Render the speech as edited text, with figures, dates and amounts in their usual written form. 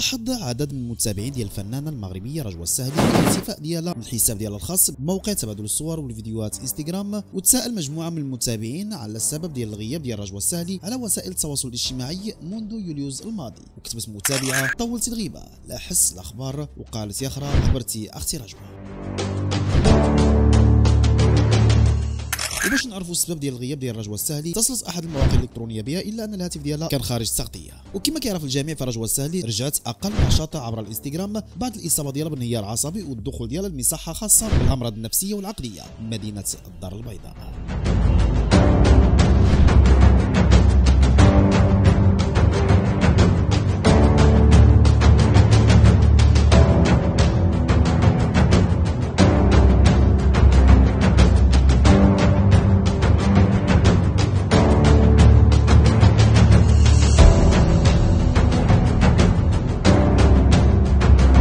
لاحظ عدد من المتابعين ديال الفنانه المغربيه رجوى السهلي الاختفاء ديالها من الحساب ديالها الخاص بموقع تبادل الصور والفيديوهات انستغرام، وتساءل مجموعه من المتابعين على السبب ديال الغياب ديال رجوى السهلي على وسائل التواصل الاجتماعي منذ يوليوز الماضي. وكتبت متابعه: طولت الغيبه، لا حس الاخبار. وقالت: يا خرا خبرتي اختي رجوى. وباش نعرفوا السبب ديال الغياب ديال رجوى السهلي، اتصلت احد المواقع الالكترونيه بها الا ان الهاتف ديالها كان خارج التغطيه. وكما كيعرف الجميع فرجوى السهلي رجعت اقل نشاطا عبر الانستغرام بعد الاصابه ديالها بالانهيار العصبي والدخول ديالها لمصحه خاصه بالامراض النفسيه والعقليه من مدينه الدار البيضاء.